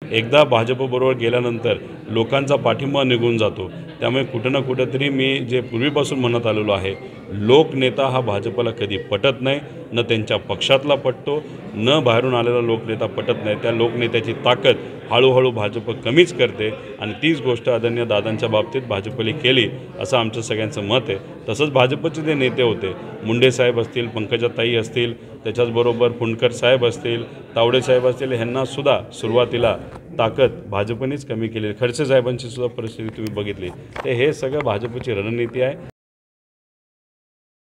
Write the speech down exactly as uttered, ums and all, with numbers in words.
एकदा भाजपबरोबर गेल्यानंतर लोकांचा पाठिंबा निघून जातो। त्यामुळे कुठं ना कुठंतरी मी जे पूर्वीपासून म्हणत आलेलो आहे, लोकनेता हा भाजपला कधी पटत नाही, न त्यांच्या पक्षातला पटतो, न बाहेरून आलेला लोकनेता पटत नाही। त्या लोकनेत्याची ताकद हळूहळू भाजप कमीच करते आणि तीच गोष्ट आदरणीय दादांच्या बाबतीत भाजपने केली असं आमचं सगळ्यांचं मत आहे। तसंच भाजपचे जे नेते होते, मुंडे साहेब असतील, पंकजाताई असतील, त्याच्याचबरोबर फुंडकर साहेब असतील, तावडे साहेब असतील, ह्यांनासुद्धा सुरुवातीला ताकद भाजपनेच कमी केली। खडसे साहेबांची सुद्धा परिस्थिती तुम्ही बघितली, तर हे सगळं भाजपची रणनीती आहे।